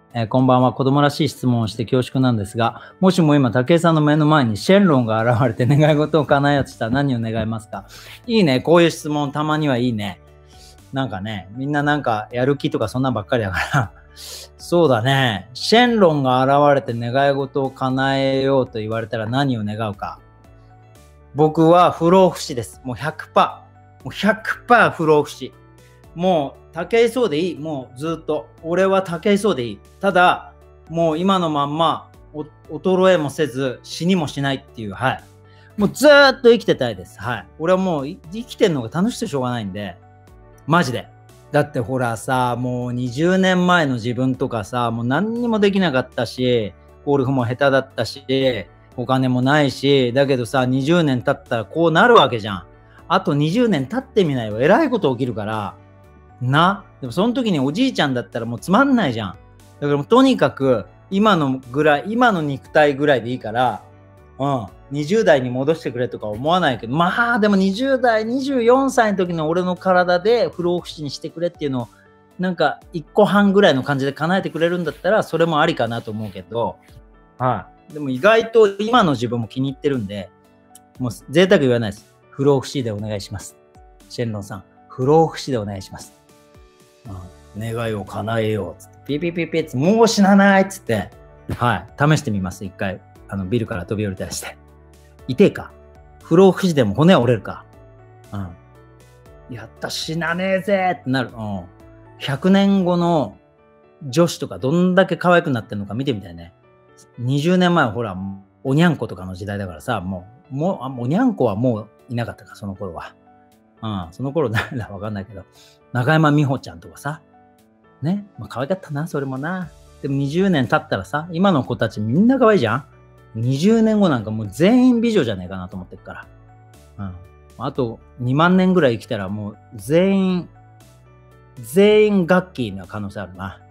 こんばんは。子供らしい質問をして恐縮なんですが、もしも今、武井さんの目の前にシェンロンが現れて願い事を叶えようとしたら何を願いますか？いいね。こういう質問たまにはいいね。なんかね、みんななんかやる気とかそんなんばっかりだから。そうだね。シェンロンが現れて願い事を叶えようと言われたら何を願うか。僕は不老不死です。もう 100%。もう 100% 不老不死。もう武井壮でいい。もうずっと。俺は武井壮でいい。ただ、もう今のまんま衰えもせず死にもしないっていう、はい。もうずーっと生きてたいです。はい。俺はもう生きてんのが楽しくてしょうがないんで、マジで。だってほらさ、もう20年前の自分とかさ、もう何にもできなかったし、ゴルフも下手だったし、お金もないし、だけどさ、20年経ったらこうなるわけじゃん。あと20年経ってみないよ。えらいこと起きるから。な。でもその時におじいちゃんだったらもうつまんないじゃん。だからもうとにかく今のぐらい、今の肉体ぐらいでいいから、20代に戻してくれとか思わないけど、まあでも20代、24歳の時の俺の体で不老不死にしてくれっていうのを、なんか1個半ぐらいの感じで叶えてくれるんだったら、それもありかなと思うけど、はい。でも意外と今の自分も気に入ってるんで、もう贅沢言わないです。不老不死でお願いします。シェンロンさん、不老不死でお願いします。願いを叶えようっつって、ピピピピッつって、もう死なないっつって、はい、試してみます。一回、ビルから飛び降りたりして。痛えか。不老不死でも骨折れるか。やった、死なねえぜってなる。100年後の女子とかどんだけ可愛くなってるのか見てみたいね。20年前はほら、おにゃんことかの時代だからさ、もうおにゃんこはもういなかったか、その頃は。その頃誰だわかんないけど、中山美穂ちゃんとかさ、ね、可愛かったな、それもな。でも20年経ったらさ、今の子たちみんな可愛いじゃん。20年後なんかもう全員美女じゃないかなと思ってるから。あと2万年ぐらい生きたらもう全員ガッキーな可能性あるな。